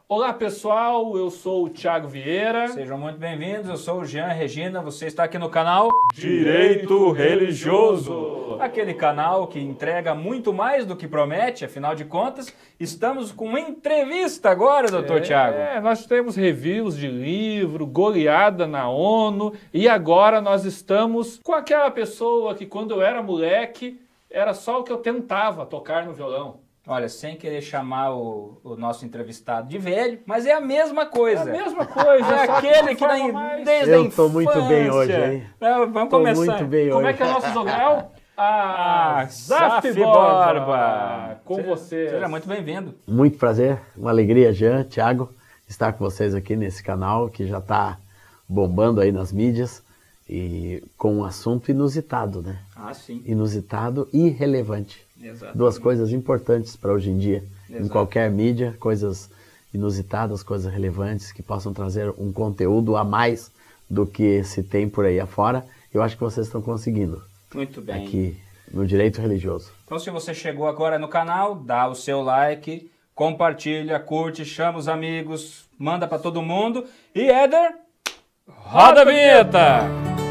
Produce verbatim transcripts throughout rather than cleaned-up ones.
Olá pessoal, eu sou o Thiago Vieira. Sejam muito bem-vindos, eu sou o Jean Regina, você está aqui no canal Direito Religioso. Aquele canal que entrega muito mais do que promete, afinal de contas, estamos com uma entrevista agora, doutor É, Thiago. É, nós temos reviews de livro, goleada na ONU e agora nós estamos com aquela pessoa que quando eu era moleque era só o que eu tentava tocar no violão. Olha, sem querer chamar o, o nosso entrevistado de velho, mas é a mesma coisa. É a mesma coisa. É só aquele que forma nem, mais... desde a Eu infância. tô muito bem hoje, hein? Não, vamos Tô começar. muito bem Como hoje. é que é o nosso jogral? Ah, Ah, Zaf Zaf Borba. Borba. Com Seja- vocês. Seja muito bem-vindo. Muito prazer, uma alegria, Jean, Thiago, estar com vocês aqui nesse canal que já está bombando aí nas mídias e com um assunto inusitado, né? Ah, sim. Inusitado e relevante. Exato. Duas coisas importantes para hoje em dia, em Exato. qualquer mídia, coisas inusitadas, coisas relevantes que possam trazer um conteúdo a mais do que se tem por aí afora. Eu acho que vocês estão conseguindo Muito bem. aqui no Direito Religioso. Então, se você chegou agora no canal, dá o seu like, compartilha, curte, chama os amigos, manda para todo mundo. E Éder, roda a vinheta!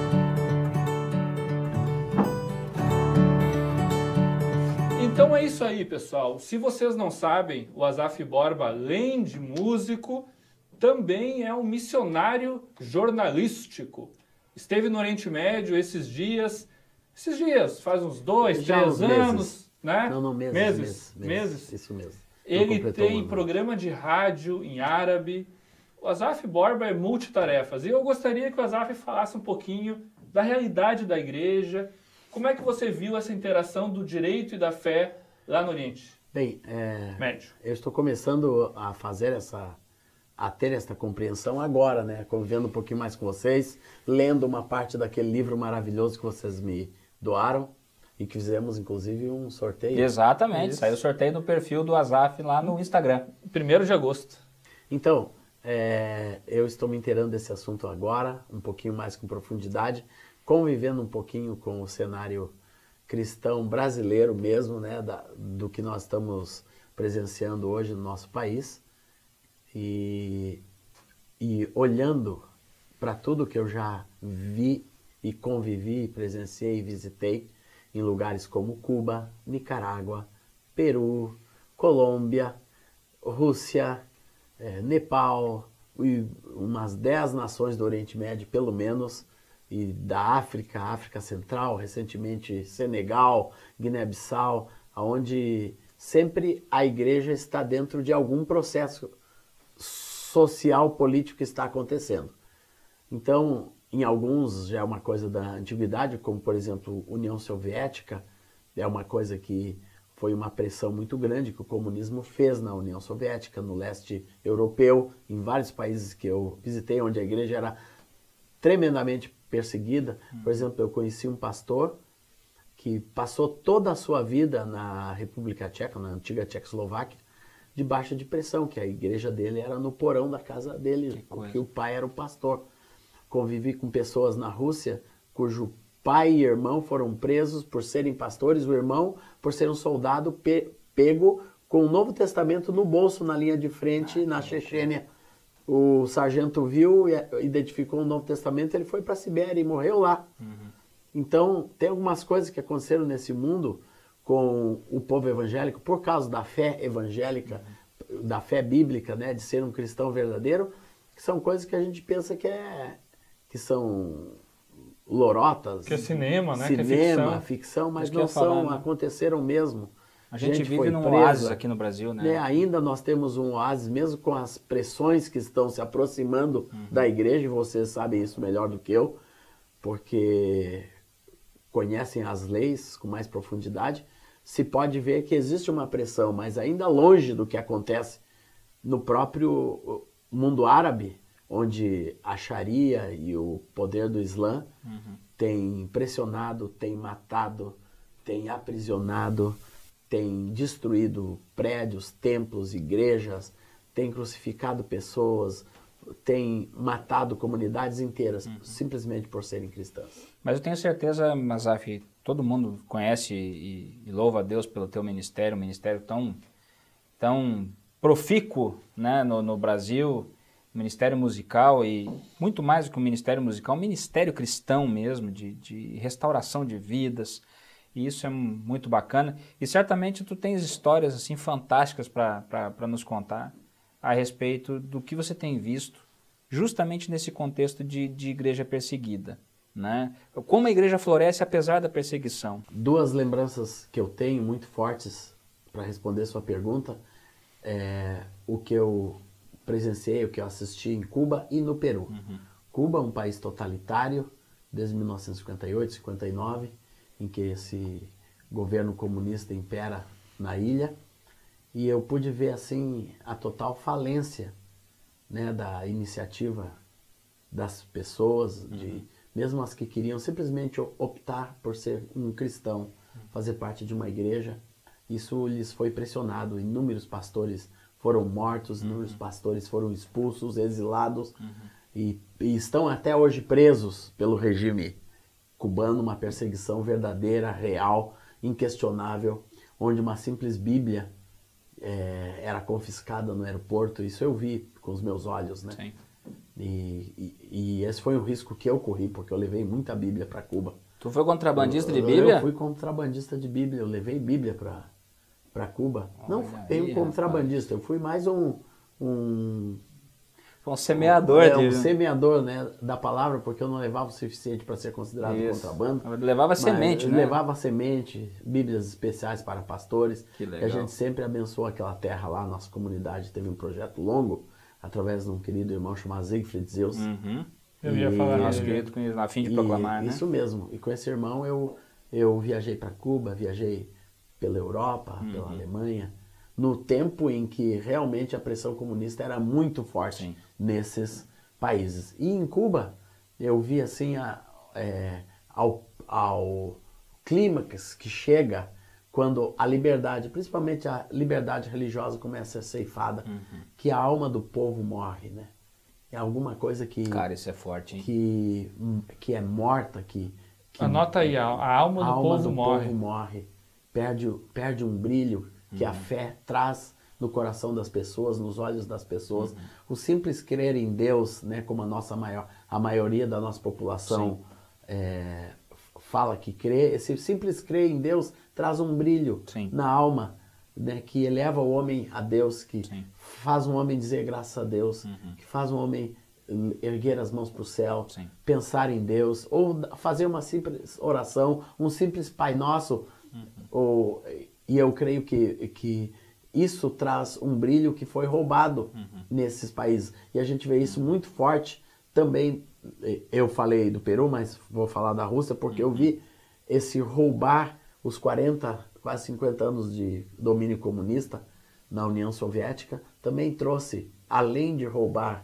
Então é isso aí, pessoal. Se vocês não sabem, o Zaf Borba, além de músico, também é um missionário jornalístico. Esteve no Oriente Médio esses dias, esses dias, faz uns dois, Já três uns meses. anos, né? Não, não, meses. Meses, Meses. meses. Isso mesmo. Não Ele completou um tem ano. programa de rádio em árabe. O Zaf Borba é multitarefas. E eu gostaria que o Zaf falasse um pouquinho da realidade da igreja. Como é que você viu essa interação do direito e da fé lá no Oriente Bem, é, Médio? eu estou começando a fazer essa, a ter essa compreensão agora, né? Convivendo um pouquinho mais com vocês, lendo uma parte daquele livro maravilhoso que vocês me doaram e que fizemos, inclusive, um sorteio. Exatamente, Isso. saiu o sorteio do perfil do Azaf lá no Instagram. Primeiro de agosto. Então, é, eu estou me inteirando desse assunto agora, um pouquinho mais com profundidade, convivendo um pouquinho com o cenário cristão brasileiro mesmo, né, da, do que nós estamos presenciando hoje no nosso país e, e olhando para tudo que eu já vi e convivi, presenciei e visitei em lugares como Cuba, Nicarágua, Peru, Colômbia, Rússia, eh, Nepal e umas dez nações do Oriente Médio, pelo menos, e da África, África Central, recentemente Senegal, Guiné-Bissau, onde sempre a igreja está dentro de algum processo social, político que está acontecendo. Então, em alguns já é uma coisa da antiguidade, como por exemplo União Soviética, é uma coisa que foi uma pressão muito grande que o comunismo fez na União Soviética, no leste europeu, em vários países que eu visitei, onde a igreja era tremendamente perseguida. Por exemplo, eu conheci um pastor que passou toda a sua vida na República Tcheca, na antiga Tchecoslováquia, debaixo de pressão, que a igreja dele era no porão da casa dele, porque o pai era o pastor. Convivi com pessoas na Rússia cujo pai e irmão foram presos por serem pastores, o irmão por ser um soldado pe pego com o Novo Testamento no bolso, na linha de frente, na Chechênia. O sargento viu e identificou o Novo Testamento, ele foi para a Sibéria e morreu lá. Uhum. Então, tem algumas coisas que aconteceram nesse mundo com o povo evangélico, por causa da fé evangélica, uhum. da fé bíblica, né, de ser um cristão verdadeiro, que são coisas que a gente pensa que, é, que são lorotas. Que é cinema, né? Cinema, que é ficção. ficção, mas Isso que eu não ia falar, são, né? aconteceram mesmo. A gente, Gente vive foi num presa, oásis aqui no Brasil, né? né? Ainda nós temos um oásis, mesmo com as pressões que estão se aproximando uhum. da igreja, e vocês sabem isso melhor do que eu, porque conhecem as leis com mais profundidade, se pode ver que existe uma pressão, mas ainda longe do que acontece no próprio mundo árabe, onde a Sharia e o poder do Islã uhum. tem pressionado, tem matado, tem aprisionado, tem destruído prédios, templos, igrejas, tem crucificado pessoas, tem matado comunidades inteiras, uhum. simplesmente por serem cristãs. Mas eu tenho certeza, Mazaf, todo mundo conhece e, e louva a Deus pelo teu ministério, um ministério tão, tão profícuo, né, no, no Brasil, Ministério Musical, e muito mais do que um Ministério Musical, um Ministério Cristão mesmo, de, de restauração de vidas, e isso é muito bacana. E certamente tu tens histórias assim fantásticas para nos contar a respeito do que você tem visto, justamente nesse contexto de, de igreja perseguida, né? Como a igreja floresce apesar da perseguição. Duas lembranças que eu tenho muito fortes para responder sua pergunta, é o que eu presenciei, o que eu assisti em Cuba e no Peru. Uhum. Cuba, um país totalitário, desde mil novecentos e cinquenta e oito, cinquenta e nove, em que esse governo comunista impera na ilha, e eu pude ver assim a total falência, né, da iniciativa das pessoas, uhum. de, mesmo as que queriam simplesmente optar por ser um cristão, fazer parte de uma igreja. Isso lhes foi pressionado, inúmeros pastores foram mortos, uhum. inúmeros pastores foram expulsos, exilados, uhum. e, e estão até hoje presos pelo regime cubano, uma perseguição verdadeira, real, inquestionável, onde uma simples Bíblia é, era confiscada no aeroporto. Isso eu vi com os meus olhos, né? Sim. E, e, e esse foi o risco que eu corri, porque eu levei muita Bíblia para Cuba. Tu foi contrabandista eu, de Bíblia? Eu fui contrabandista de Bíblia, eu levei Bíblia para para Cuba. Olha, não fui um contrabandista, rapaz. Eu fui mais um... um um semeador. É, de... um semeador, né, da palavra, porque eu não levava o suficiente para ser considerado Isso. contrabando. Levava semente, né? Levava semente, bíblias especiais para pastores. Que legal. E a gente sempre abençoou aquela terra lá, nossa comunidade teve um projeto longo, através de um querido irmão chamado Siegfried Zeus. Uhum. Eu ia falar nosso querido, a fim de proclamar, né? Isso mesmo. E com esse irmão eu, eu viajei para Cuba, viajei pela Europa, uhum. pela Alemanha, no tempo em que realmente a pressão comunista era muito forte Sim. nesses países. E em Cuba, eu vi assim a, é, ao, ao clímax que chega quando a liberdade, principalmente a liberdade religiosa, começa a ser ceifada, uhum. que a alma do povo morre, né? É alguma coisa que... Cara, isso é forte, hein? Que, que é morta, que... que Anota aí, a, a alma do, a alma povo, do morre. povo morre. Perde, perde um brilho que uhum. a fé traz no coração das pessoas, nos olhos das pessoas. Uhum. O simples crer em Deus, né, como a, nossa maior, a maioria da nossa população é, fala que crê, esse simples crer em Deus traz um brilho Sim. na alma, né, que eleva o homem a Deus, que Sim. faz um homem dizer graças a Deus, uhum. que faz um homem erguer as mãos para o céu, Sim. pensar em Deus, ou fazer uma simples oração, um simples Pai Nosso, uhum. ou, e eu creio que, que isso traz um brilho que foi roubado uhum. nesses países. E a gente vê isso muito forte também. Eu falei do Peru, mas vou falar da Rússia, porque uhum. eu vi esse roubar os quarenta, quase cinquenta anos de domínio comunista na União Soviética, também trouxe, além de roubar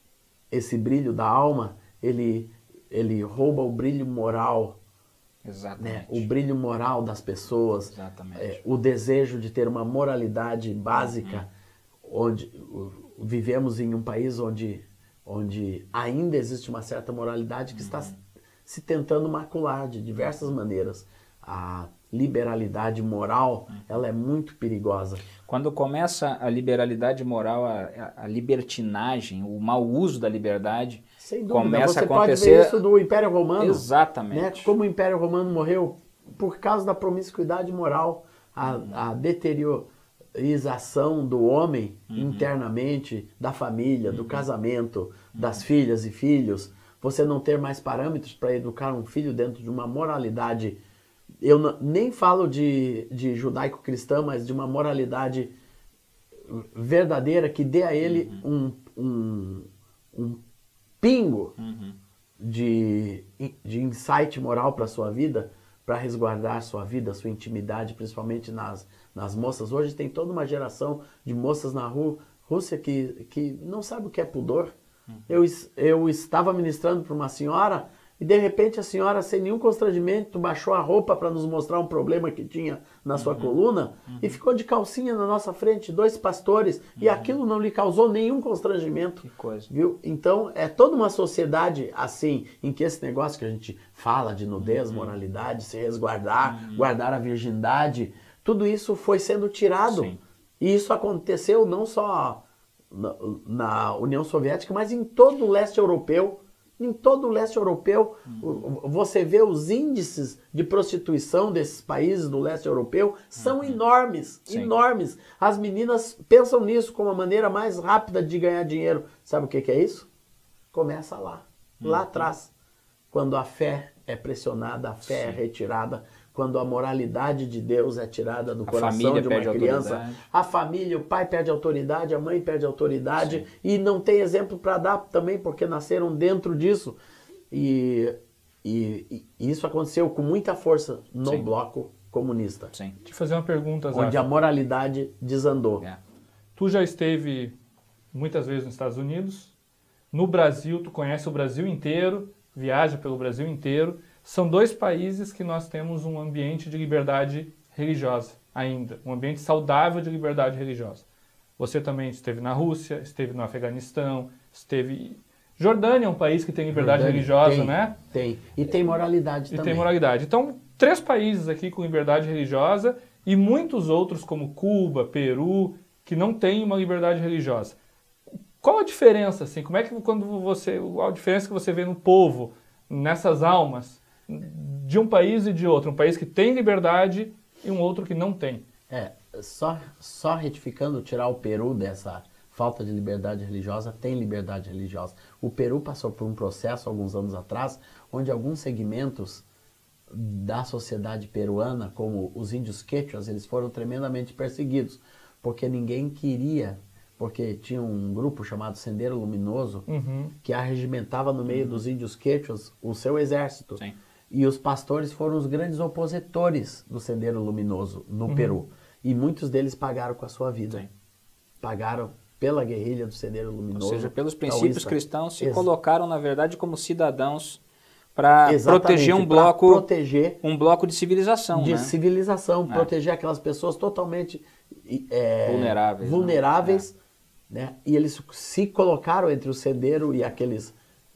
esse brilho da alma, ele, ele rouba o brilho moral. Exatamente. Né? O brilho moral das pessoas, é, o desejo de ter uma moralidade básica, uhum. onde uh, vivemos em um país onde, onde ainda existe uma certa moralidade que uhum. está se tentando macular de diversas maneiras. A liberalidade moral, uhum. ela é muito perigosa. Quando começa a liberalidade moral, a, a libertinagem, o mau uso da liberdade, sem dúvida, começa você a acontecer... pode ver isso do Império Romano. Exatamente. Né? Como o Império Romano morreu por causa da promiscuidade moral, a, uhum. a deteriorização do homem uhum. internamente, da família, uhum. do casamento, uhum. das filhas e filhos. Você não ter mais parâmetros para educar um filho dentro de uma moralidade... Eu não, nem falo de, de judaico-cristã, mas de uma moralidade verdadeira que dê a ele uhum. um, um, um pingo uhum. de, de insight moral para a sua vida, para resguardar a sua vida, a sua intimidade, principalmente nas, nas moças. Hoje tem toda uma geração de moças na Rú, Rússia que, que não sabe o que é pudor. Uhum. Eu, eu estava ministrando para uma senhora... E de repente a senhora, sem nenhum constrangimento, baixou a roupa para nos mostrar um problema que tinha na sua uhum. coluna uhum. e ficou de calcinha na nossa frente, dois pastores, uhum. e aquilo não lhe causou nenhum constrangimento. Que coisa. Viu? Então é toda uma sociedade assim, em que esse negócio que a gente fala de nudez, uhum. moralidade, se resguardar, uhum. guardar a virgindade, tudo isso foi sendo tirado. Sim. E isso aconteceu não só na, na União Soviética, mas em todo o leste europeu. Em todo o leste europeu, uhum. você vê os índices de prostituição desses países do leste europeu são uhum. enormes, Sim. enormes. As meninas pensam nisso como a maneira mais rápida de ganhar dinheiro. Sabe o que, que é isso? Começa lá, uhum. lá atrás. Quando a fé é pressionada, a fé Sim. é retirada, quando a moralidade de Deus é tirada do a coração de uma criança, autoridade. A família, o pai perde autoridade, a mãe perde autoridade, Sim. e não tem exemplo para dar também, porque nasceram dentro disso. E, e, e isso aconteceu com muita força no Sim. bloco comunista. Sim. Deixa eu fazer uma pergunta, Zaf. Onde a moralidade desandou. É. Tu já esteve muitas vezes nos Estados Unidos, no Brasil, tu conhece o Brasil inteiro, viaja pelo Brasil inteiro. São dois países que nós temos um ambiente de liberdade religiosa ainda, um ambiente saudável de liberdade religiosa. Você também esteve na Rússia, esteve no Afeganistão, esteve... Jordânia é um país que tem liberdade Jordânia, religiosa, tem, né? Tem, e tem moralidade e também. E tem moralidade. Então, três países aqui com liberdade religiosa e muitos outros como Cuba, Peru, que não têm uma liberdade religiosa. Qual a diferença, assim? Como é que quando você... A diferença que você vê no povo, nessas almas, de um país e de outro, um país que tem liberdade e um outro que não tem. É, só, só retificando, tirar o Peru dessa falta de liberdade religiosa, tem liberdade religiosa. O Peru passou por um processo, alguns anos atrás, onde alguns segmentos da sociedade peruana, como os índios quechuas, eles foram tremendamente perseguidos, porque ninguém queria, porque tinha um grupo chamado Sendeiro Luminoso, uhum. que arregimentava no meio uhum. dos índios quechuas o seu exército. Sim. E os pastores foram os grandes opositores do Sendeiro Luminoso no uhum. Peru. E muitos deles pagaram com a sua vida. Sim. Pagaram pela guerrilha do Sendeiro Luminoso. Ou seja, pelos princípios taoísta. cristãos, se Ex colocaram, na verdade, como cidadãos para proteger um bloco, proteger um bloco de civilização. De né? civilização, é. proteger aquelas pessoas totalmente é, vulneráveis. vulneráveis né? né? E eles se colocaram entre o sendeiro e aqueles...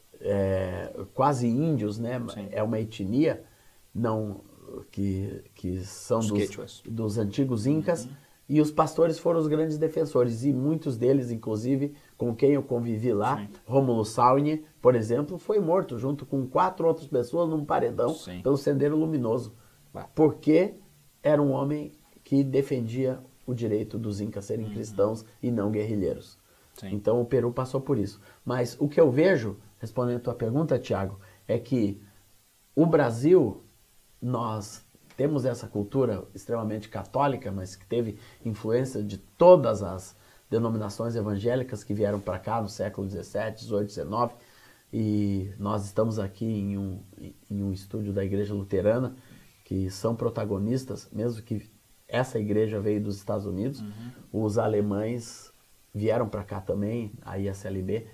É, quase índios, né? Sim. É uma etnia não, que, que são dos, dos antigos incas, uhum. e os pastores foram os grandes defensores, e muitos deles, inclusive, com quem eu convivi lá, Sim. Rômulo Sauni, por exemplo, foi morto junto com quatro outras pessoas num paredão Sim. pelo Sendeiro Luminoso, bah. porque era um homem que defendia o direito dos incas serem uhum. cristãos e não guerrilheiros. Sim. Então o Peru passou por isso. Mas o que eu vejo, respondendo a tua pergunta, Tiago, é que o Brasil, nós temos essa cultura extremamente católica, mas que teve influência de todas as denominações evangélicas que vieram para cá no século dezessete, dezoito, dezenove, e nós estamos aqui em um, em um estúdio da Igreja Luterana, que são protagonistas, mesmo que essa igreja veio dos Estados Unidos, uhum. os alemães vieram para cá também, a I S L B.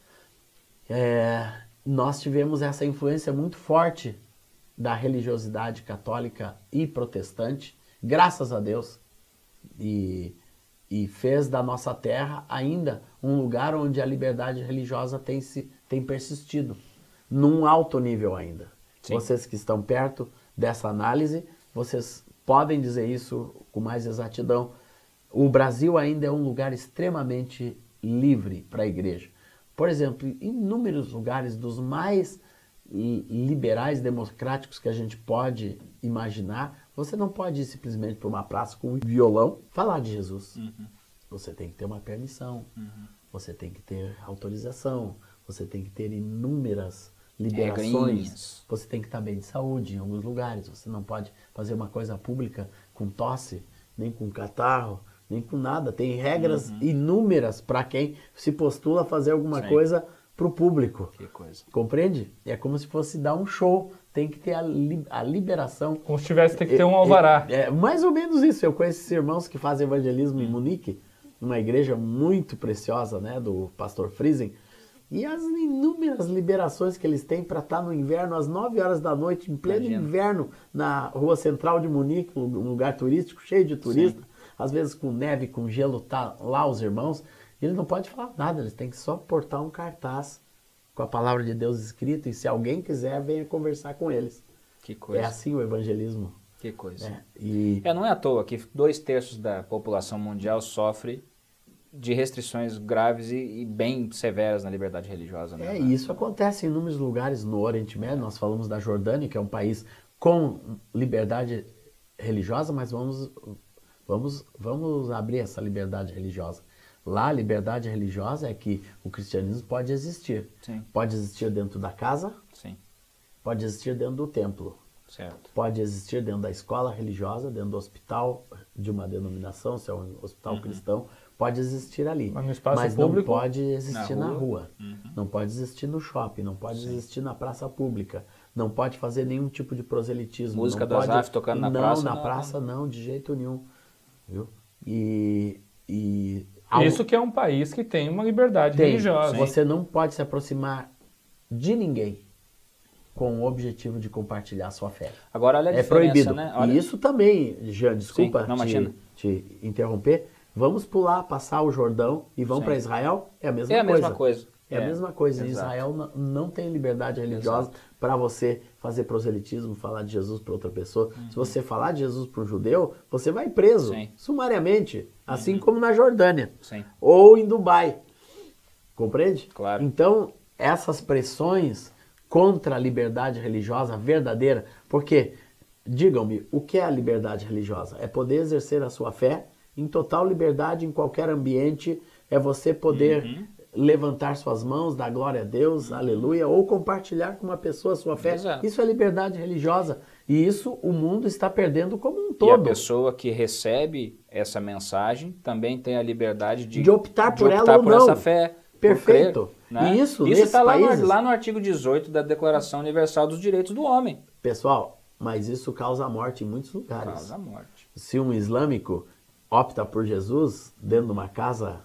É, nós tivemos essa influência muito forte da religiosidade católica e protestante, graças a Deus, e, e fez da nossa terra ainda um lugar onde a liberdade religiosa tem, se, tem persistido, num alto nível ainda. Sim. Vocês que estão perto dessa análise, vocês podem dizer isso com mais exatidão. O Brasil ainda é um lugar extremamente livre para a igreja. Por exemplo, em inúmeros lugares dos mais liberais, democráticos que a gente pode imaginar, você não pode ir simplesmente para uma praça com um violão falar de Jesus. Uhum. Você tem que ter uma permissão, uhum. você tem que ter autorização, você tem que ter inúmeras liberações, Regrinhas. Você tem que estar bem de saúde em alguns lugares, você não pode fazer uma coisa pública com tosse, nem com catarro, nem com nada. Tem regras uhum. inúmeras para quem se postula a fazer alguma Sim. coisa para o público. Que coisa. Compreende? É como se fosse dar um show. Tem que ter a, li a liberação. Como se tivesse tem que ter um alvará. É, é, é mais ou menos isso. Eu conheço esses irmãos que fazem evangelismo em Munique, numa igreja muito preciosa, né, do pastor Friesen. E as inúmeras liberações que eles têm para estar no inverno, às nove horas da noite, em pleno Imagina. inverno, na rua central de Munique, um lugar turístico, cheio de turistas. Sim. Às vezes com neve, com gelo, tá lá os irmãos. E eles não podem falar nada, eles têm que só portar um cartaz com a palavra de Deus escrito. E se alguém quiser, venha conversar com eles. Que coisa. É assim o evangelismo Que coisa. É, e... é, não é à toa que dois terços da população mundial sofre de restrições graves e, e bem severas na liberdade religiosa. Né? É, e isso acontece em inúmeros lugares no Oriente Médio. Nós falamos da Jordânia, que é um país com liberdade religiosa, mas vamos, vamos, vamos abrir essa liberdade religiosa. Lá, a liberdade religiosa é que o cristianismo pode existir. Sim. Pode existir dentro da casa, Sim. pode existir dentro do templo. Certo. Pode existir dentro da escola religiosa, dentro do hospital de uma denominação, se é um hospital Uhum. cristão, pode existir ali. Mas no espaço Mas público, não pode existir na na rua. rua. Uhum. Não pode existir no shopping, não pode Sim. existir na praça pública. Não pode fazer nenhum tipo de proselitismo. Música não do pode... Azaf tocando na não, praça, Na não. praça não, de jeito nenhum. Viu? E... e Isso que é um país que tem uma liberdade tem. religiosa. Você não pode se aproximar de ninguém com o objetivo de compartilhar a sua fé. Agora olha a É diferença, proibido. né? Olha... E isso também, Jean, desculpa Sim, não, te, imagina. te interromper. Vamos pular, passar o Jordão e vamos Sim. para Israel? É a mesma É a coisa. mesma coisa. É, a mesma coisa. Em exato. Israel não, não tem liberdade religiosa para você fazer proselitismo, falar de Jesus para outra pessoa. Uhum. Se você falar de Jesus para um judeu, você vai preso, Sim. sumariamente. Assim como na Jordânia. Sim. Ou em Dubai. Compreende? Claro. Então, essas pressões contra a liberdade religiosa verdadeira, porque, digam-me, o que é a liberdade religiosa? É poder exercer a sua fé em total liberdade em qualquer ambiente, é você poder Uhum. levantar suas mãos, dar glória a Deus, aleluia, ou compartilhar com uma pessoa a sua fé. Exato. Isso é liberdade religiosa. E isso o mundo está perdendo como um E a todo. pessoa que recebe essa mensagem também tem a liberdade de, De optar por ela optar ou por não. essa fé. por Perfeito. crer, né? E isso, Isso nesses está lá, países- no, lá no artigo dezoito da Declaração Universal dos Direitos do Homem. Pessoal, mas isso causa morte em muitos lugares. Causa a morte. Se um islâmico opta por Jesus dentro de uma casa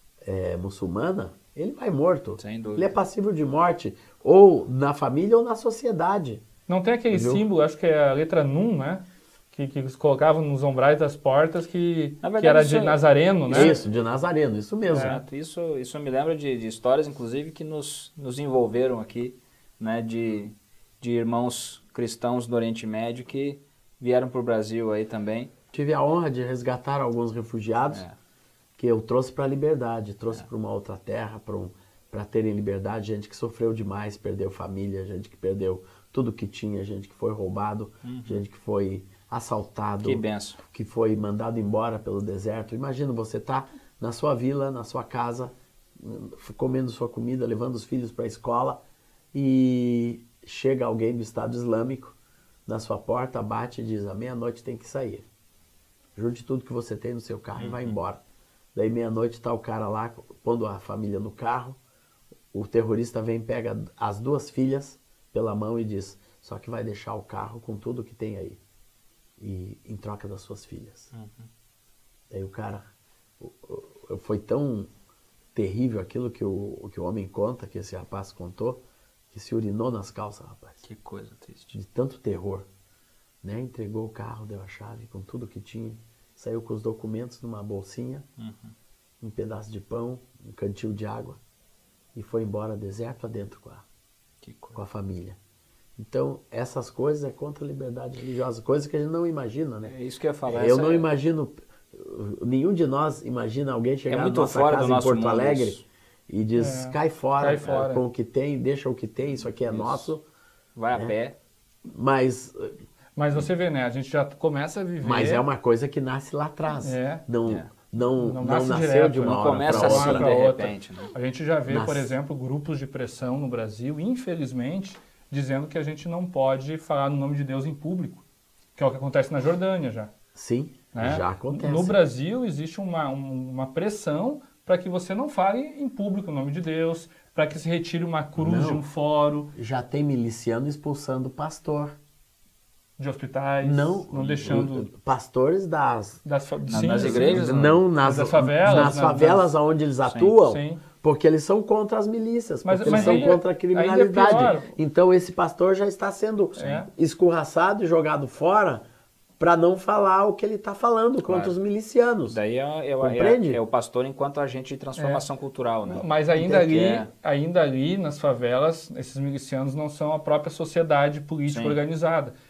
é, muçulmana, ele vai morto. Sem dúvida. Ele é passível de morte, ou na família ou na sociedade. Não tem aquele Viu? símbolo, acho que é a letra Nun, né? Que, que eles colocavam nos ombrais das portas, que, Na que verdade, era isso de é- Nazareno, né? Isso, de Nazareno, isso mesmo. Exato. Isso, isso me lembra de, de histórias, inclusive, que nos, nos envolveram aqui, né, de, de irmãos cristãos do Oriente Médio que vieram para o Brasil aí também. Tive a honra de resgatar alguns refugiados É. que eu trouxe para a liberdade, trouxe para uma outra terra, para um, para terem liberdade, gente que sofreu demais, perdeu família, gente que perdeu tudo que tinha, gente que foi roubado, gente que foi assaltado, Que benção. que foi mandado embora pelo deserto. Imagina você estar na sua vila, na sua casa, comendo sua comida, levando os filhos para a escola e chega alguém do Estado Islâmico na sua porta, bate e diz: à meia-noite tem que sair. Junte tudo que você tem no seu carro e vai embora. Daí meia-noite está o cara lá pondo a família no carro, o terrorista vem, pega as duas filhas pela mão e diz: só que vai deixar o carro com tudo que tem aí, e em troca das suas filhas. Uhum. Daí o cara, o- o- foi tão terrível aquilo que o, que o homem conta, que esse rapaz contou, que se urinou nas calças, rapaz, Que coisa triste. de tanto terror. Né? Entregou o carro, deu a chave com tudo que tinha, saiu com os documentos numa bolsinha, Uhum. um pedaço de pão, um cantil de água, e foi embora deserto adentro com a, Que com coisa. a família. Então, essas coisas é contra a liberdade religiosa, coisas que a gente não imagina, né? É isso que eu ia falar. Eu essa não é- imagino, nenhum de nós imagina alguém chegar na muito nossa fora casa do em nosso Porto mundo Alegre isso. e diz: É, cai fora, cai fora. é, com o que tem, deixa o que tem, isso aqui é Isso. nosso. Vai a É. pé. Mas, Mas você vê, né? A gente já começa a viver... mas é uma coisa que nasce lá atrás. É. Não, É. não, Não não, nasce nasceu direto, de uma não hora começa para assim, outra. pra de outra. repente. Né? A gente já vê, por Nasce. exemplo, grupos de pressão no Brasil, infelizmente, dizendo que a gente não pode falar no nome de Deus em público, que é o que acontece na Jordânia já. Sim, Né? já acontece. No Brasil existe uma, um- uma pressão para que você não fale em público o nome de Deus, para que se retire uma cruz Não. de um fórum, Já tem miliciano expulsando o pastor. de hospitais, Não, não deixando pastores das das, fa- Na- sim, nas sim. igrejas, não nas, das favelas, nas na- favelas onde eles atuam, Sim. porque eles são contra as milícias, Mas- porque mas eles são aí- contra a ainda é criminalidade. pior. Então esse pastor já está sendo É. escorraçado e jogado fora para não falar o que ele está falando contra Claro. os milicianos. Daí é, é, Compreende? é, é o pastor enquanto agente de transformação cultural. Né? Mas ainda Que ali, é- ainda ali nas favelas, esses milicianos não são a própria sociedade política Sim. organizada.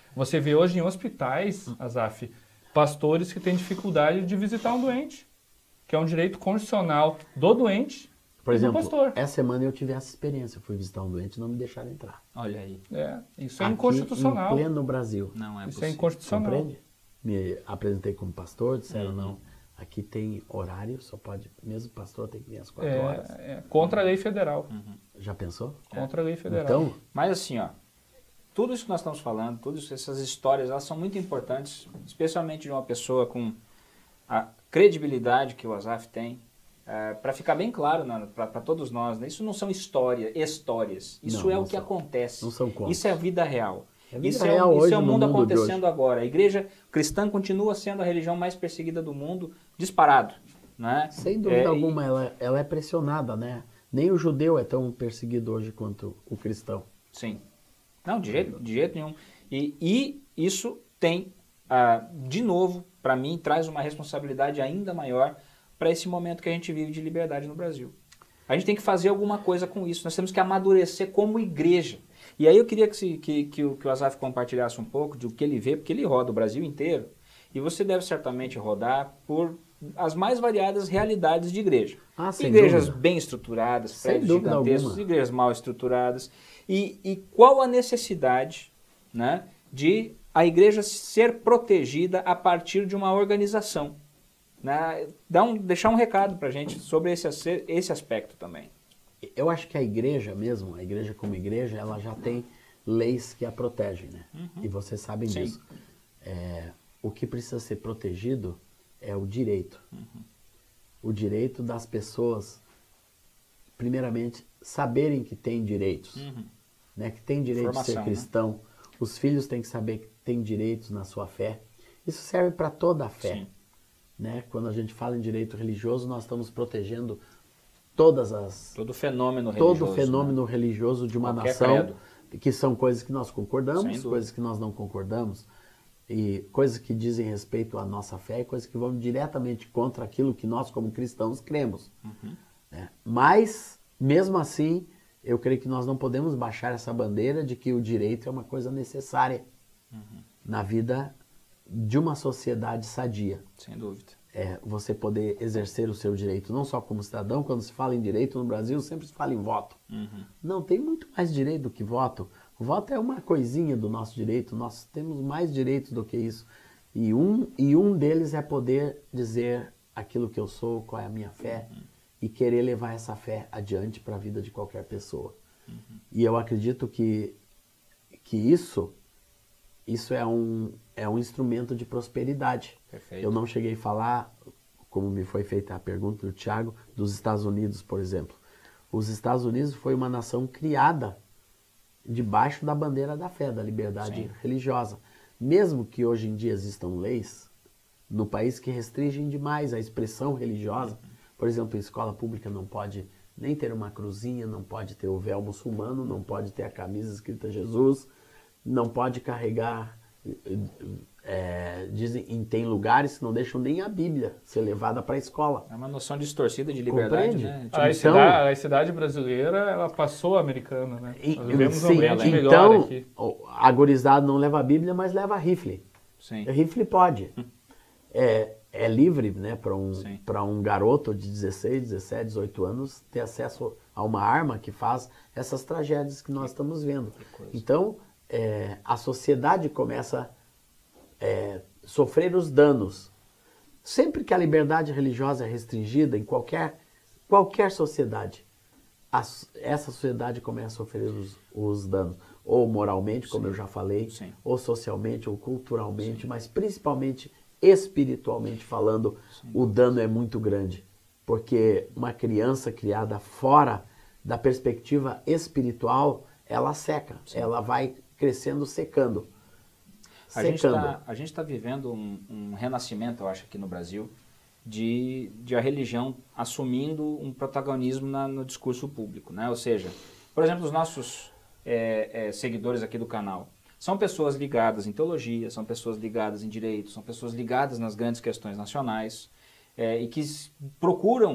Você vê hoje em hospitais, Azaf, pastores que têm dificuldade de visitar um doente, que é um direito constitucional do doente Por e exemplo, do pastor. essa semana eu tive essa experiência. Eu fui visitar um doente e não me deixaram entrar. Olha aí. É, isso é Aqui, inconstitucional. em pleno Brasil. Não é Isso possível. é inconstitucional. Compreende? Me apresentei como pastor, disseram Uhum. não. Aqui tem horário, só pode... Mesmo pastor tem que vir às quatro É, horas. é contra a lei federal. Já pensou? Contra a lei federal. Então, Mas assim, ó, tudo isso que nós estamos falando, todas essas histórias, elas são muito importantes, especialmente de uma pessoa com a credibilidade que o Azaf tem, é, para ficar bem claro para todos nós, né? Isso não são história, histórias, isso Não, é não o que são. acontece. Não são contos. Isso é a vida real. É a vida isso real é, o- hoje isso é o no mundo mundo de acontecendo hoje. agora. A igreja cristã continua sendo a religião mais perseguida do mundo, disparado. Né? sem dúvida É, alguma, ela, ela é pressionada, né? Nem o judeu é tão perseguido hoje quanto o cristão. Sim. Não, de jeito, de jeito nenhum. E, e isso tem, ah, de novo, para mim, traz uma responsabilidade ainda maior para esse momento que a gente vive de liberdade no Brasil. A gente tem que fazer alguma coisa com isso. Nós temos que amadurecer como igreja. E aí eu queria que, se, que, que, o, que o Azaf compartilhasse um pouco de o que ele vê, porque ele roda o Brasil inteiro. E você deve certamente rodar por as mais variadas realidades de igreja. Ah, sem Igrejas dúvida. bem estruturadas, Sem prédios dúvida gigantescos, alguma. igrejas mal estruturadas. E, e qual a necessidade, né, de a igreja ser protegida a partir de uma organização? Né? Dá um, deixar um recado para a gente sobre esse, esse aspecto também. Eu acho que a igreja mesmo, a igreja como igreja, ela já tem leis que a protegem, né? Uhum. E vocês sabem Sim. disso. É, o que precisa ser protegido é o direito. Uhum. O direito das pessoas, primeiramente, saberem que têm direitos. Uhum. Né? Que tem direito Formação, de ser né? cristão. Os filhos têm que saber que têm direitos na sua fé. Isso serve para toda a fé. Sim. Né? Quando a gente fala em direito religioso, nós estamos protegendo todas as... Todo fenômeno religioso. todo fenômeno religioso de uma Qualquer nação, credo. que são coisas que nós Sem concordamos, dúvida. coisas que nós não concordamos, e coisas que dizem respeito à nossa fé, e coisas que vão diretamente contra aquilo que nós, como cristãos, cremos. Uhum. Né? Mas, mesmo assim, eu creio que nós não podemos baixar essa bandeira de que o direito é uma coisa necessária Uhum. na vida de uma sociedade sadia. Sem dúvida. É, você poder exercer o seu direito, não só como cidadão. Quando se fala em direito no Brasil, sempre se fala em voto. Uhum. Não, tem muito mais direito do que voto. O voto é uma coisinha do nosso direito, nós temos mais direitos do que isso. E um, e um deles é poder dizer aquilo que eu sou, qual é a minha fé, uhum. e querer levar essa fé adiante para a vida de qualquer pessoa. Uhum. E eu acredito que, que isso, isso é um, é um instrumento de prosperidade. Perfeito. Eu não cheguei a falar, como me foi feita a pergunta do Tiago, dos Estados Unidos, por exemplo. Os Estados Unidos foi uma nação criada debaixo da bandeira da fé, da liberdade Sim. religiosa. Mesmo que hoje em dia existam leis no país que restringem demais a expressão religiosa, por exemplo, a escola pública não pode nem ter uma cruzinha, não pode ter o véu muçulmano, não pode ter a camisa escrita Jesus, não pode carregar... É, dizem, tem lugares que não deixam nem a Bíblia ser levada para a escola. É uma noção distorcida de liberdade, Compreende? né? A Então- laicidade, a laicidade brasileira, ela passou a americana, né? E- Nós vivemos um sim, ambiente melhor então, aqui. o- a gurizada não leva a Bíblia, mas leva rifle. Sim. Rifle pode. É, é livre, né, para um, Sim. para um garoto de dezesseis, dezessete, dezoito anos ter acesso a uma arma que faz essas tragédias que nós estamos vendo. coisa. Então, é, a sociedade começa a é, sofrer os danos. Sempre que a liberdade religiosa é restringida em qualquer, qualquer sociedade, a, essa sociedade começa a sofrer os, os danos. Ou moralmente, como Sim. eu já falei, Sim. ou socialmente, ou culturalmente, mas principalmente espiritualmente falando, Sim. o dano é muito grande. Porque uma criança criada fora da perspectiva espiritual, ela seca, Sim. ela vai crescendo secando. A gente Secando. tá, a gente está vivendo um, um renascimento, eu acho, aqui no Brasil, de, de a religião assumindo um protagonismo na, no discurso público, né? Ou seja, por exemplo, os nossos é, é, seguidores aqui do canal são pessoas ligadas em teologia, são pessoas ligadas em direito, são pessoas ligadas nas grandes questões nacionais é, e que s- procuram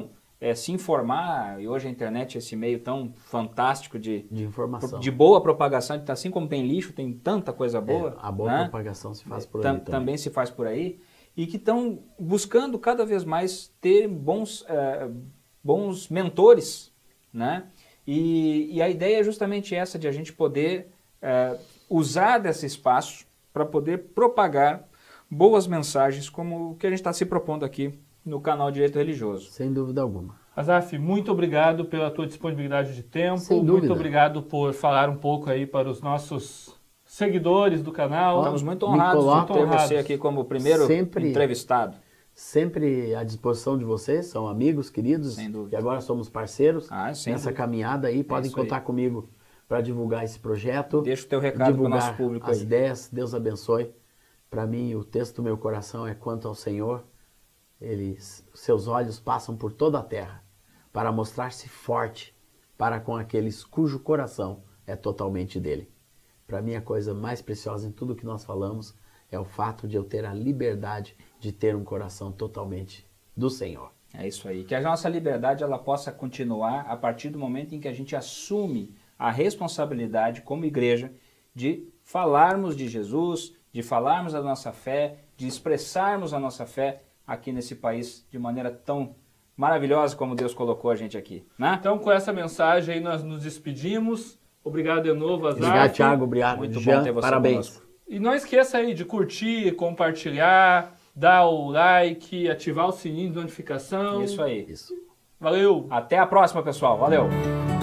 é, se informar, e hoje a internet é esse meio tão fantástico de, de informação. De boa propagação, assim como tem lixo, tem tanta coisa boa. É, a boa né? propagação se faz por aí Tam, também. Também se faz por aí. E que estão buscando cada vez mais ter bons, é, bons mentores, né? E, e a ideia é justamente essa, de a gente poder é, usar desse espaço para poder propagar boas mensagens, como o que a gente está se propondo aqui no canal Direito Religioso. Sem dúvida alguma. Azaf, muito obrigado pela tua disponibilidade de tempo. Sem dúvida. Muito obrigado por falar um pouco aí para os nossos seguidores do canal. Estamos muito honrados coloco, de ter honrados. você aqui como primeiro Sempre- entrevistado. Sempre à disposição de vocês, são amigos, queridos, Sem dúvida. que agora somos parceiros Ah, sem nessa dúvida. caminhada aí. Podem isso aí. contar comigo para divulgar esse projeto. Deixa o teu recado para o divulgar nosso público as aí. ideias. Deus abençoe. Para mim, o texto do meu coração é quanto ao Senhor. Eles, seus olhos passam por toda a terra para mostrar-se forte para com aqueles cujo coração é totalmente dele. Para mim, a coisa mais preciosa em tudo que nós falamos é o fato de eu ter a liberdade de ter um coração totalmente do Senhor. É isso aí. Que a nossa liberdade ela possa continuar a partir do momento em que a gente assume a responsabilidade como igreja de falarmos de Jesus, de falarmos da nossa fé, de expressarmos a nossa fé aqui nesse país de maneira tão maravilhosa como Deus colocou a gente aqui, né? Então, com essa mensagem aí, nós nos despedimos. Obrigado de novo, Azaf. Obrigado, Thiago. Obrigado, Muito bom Jean. ter você Parabéns. conosco. E não esqueça aí de curtir, compartilhar, dar o like, ativar o sininho de notificação. Isso aí. Isso. Valeu! Até a próxima, pessoal. Valeu!